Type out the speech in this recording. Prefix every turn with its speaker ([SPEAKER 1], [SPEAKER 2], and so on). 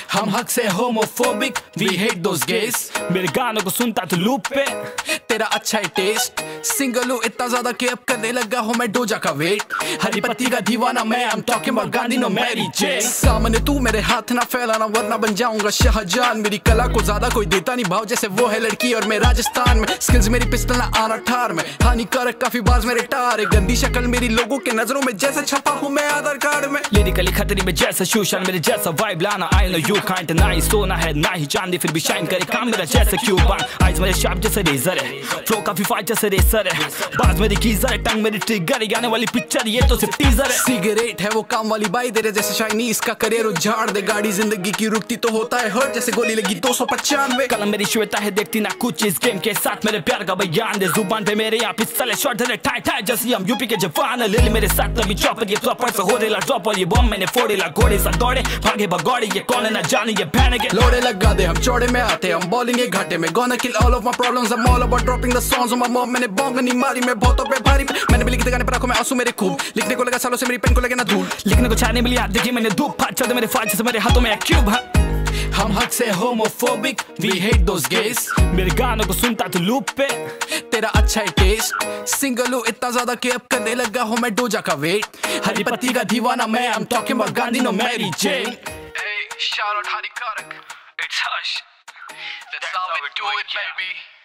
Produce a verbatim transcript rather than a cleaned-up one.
[SPEAKER 1] हम हक से homophobic, we hate those gays।
[SPEAKER 2] मेरे गानों को सुनता तो लूप पे,
[SPEAKER 1] तेरा अच्छा है टेस्ट। सिंगल हूँ इतना ज्यादा कि अब करने लगा हूँ मैं डोजा का वेट। हरी पत्ती का दीवाना मैं, I'm talking about Gandhi no मेरी जे। सामने तू मेरे हाथ ना फैलाना वरना बन जाऊंगा शाहजहान। मेरी कला को ज्यादा कोई देता नहीं भाव, जैसे वो है लड़की और मैं राजस्थान में। स्किल्स मेरी पिस्टल ना आना ठार में, हानिकारक काफी बाज मेरे टार है। गंदी शक्ल मेरी लोगों के नजरों में जैसे छपा हूँ मैं आधार कार्ड में।
[SPEAKER 2] लिरिकली खतरी में जैसा शूशान, मेरे जैसा वाइब लाना आई नो यू कांट। ना ही सोना है ना ही चांदी, फिर भी शाइन करे काम मेरा जैसे क्यूबान। आइज मेरे शार्प जैसे रेजर है, फ्लो काफी फाइट जैसे रेसर है। बाज मेरी कीजर है, टंग मेरी ट्रिगर है। आने वाली पिक्चर ये तो सिर्फ टीजर है।
[SPEAKER 1] सिगरेट है वो काम वाली बाई, तेरे जैसे शाइनी इसका करियर उजाड़ दे। गाड़ी जिंदगी की रुकती तो होता है हर्ट, जैसे गोली लगी दो सौ पचानवे।
[SPEAKER 2] कलम मेरी श्वेता है, देखती ना कुछ इस गेम के साथ मेरे प्यार का बयान दे। जुबान पे मेरे यहाँ पिस्तल है, शॉट है टाइट टाइट जैसे हम यूपी के जवान। ले मेरे साथ तभी चौपर, ये प्रॉपर से हो रेला ड्रॉप और ये बम मैंने फोड़ेला। घोड़े सा दौड़े भागे भगौड़े, ये कौन है ना जाने ये बहन के।
[SPEAKER 1] लोड़े लगा दे हम चौड़े में आते, हम बॉलिंग एक घाटे में। Gonna kill all of my problems, I'm all about dropping the songs on my mom। मैंने बॉन्ग नहीं मारी मैं बहुतों पे भारी, मैंने भी लिखते गाने पर आंखों में आंसू मेरे खूब। लिखने को लगा सालों से मेरी पेन को लगे ना धूल,
[SPEAKER 2] लिखने को छाने मिली हाथ देखी मैंने धूप। हाथ चलते मेरे फाज से मेरे हाथों में क्यूब।
[SPEAKER 1] हम हक से homophobic, we hate those gays।
[SPEAKER 2] मेरे गानों को सुनता तो लूप पे,
[SPEAKER 1] तेरा अच्छा है टेस्ट। सिंगल हूँ इतना ज्यादा कि अब करने लगा हूँ मैं डोजा का वेट। हरी पत्ती का दीवाना मैं, I'm talking about Gandhi no मेरी जे।
[SPEAKER 3] Hey, shout out Hanikarak, it's Hush, that's how we do it baby।